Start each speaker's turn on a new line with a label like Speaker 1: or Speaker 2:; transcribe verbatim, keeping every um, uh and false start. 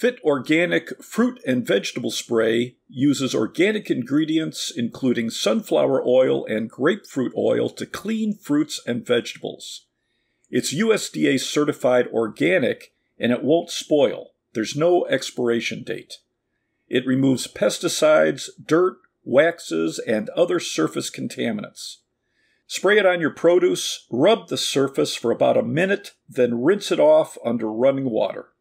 Speaker 1: Fit Organic Fruit and Vegetable Spray uses organic ingredients including sunflower oil and grapefruit oil to clean fruits and vegetables. It's U S D A certified organic and it won't spoil. There's no expiration date. It removes pesticides, dirt, waxes, and other surface contaminants. Spray it on your produce, rub the surface for about a minute, then rinse it off under running water.